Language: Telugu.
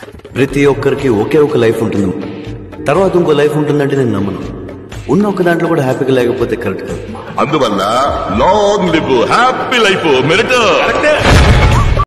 ప్రతి ఒక్కరికి ఒకే ఒక లైఫ్ ఉంటుంది, తర్వాత ఇంకో లైఫ్ ఉంటుందంటే నేను నమ్మను. ఉన్న ఒక దాంట్లో కూడా హ్యాపీగా లేకపోతే కరెక్ట్ కాదు. అందువల్ల long live happy life merit.